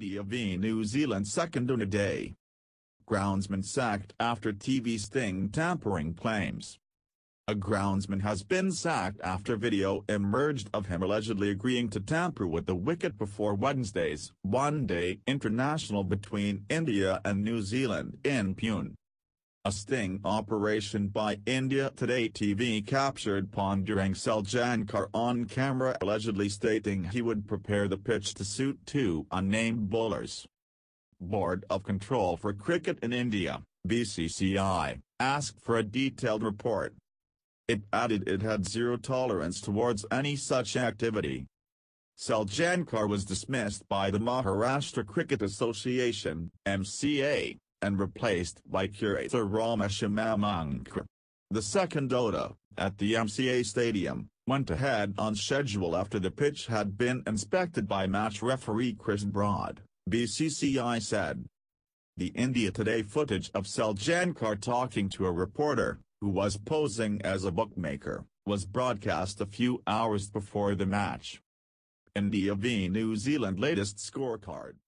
India v New Zealand second in a day. Groundsman sacked after TV sting tampering claims. A groundsman has been sacked after video emerged of him allegedly agreeing to tamper with the wicket before Wednesday's one-day international between India and New Zealand in Pune. A sting operation by India Today TV captured Pandurang Seljankar on camera allegedly stating he would prepare the pitch to suit two unnamed bowlers. Board of Control for Cricket in India, BCCI, asked for a detailed report. It added it had zero tolerance towards any such activity. Seljankar was dismissed by the Maharashtra Cricket Association (MCA), and replaced by curator Ramesh Imamankar. The second ODI, at the MCA Stadium, went ahead on schedule after the pitch had been inspected by match referee Chris Broad, BCCI said. The India Today footage of Seljankar talking to a reporter, who was posing as a bookmaker, was broadcast a few hours before the match. India v New Zealand latest scorecard.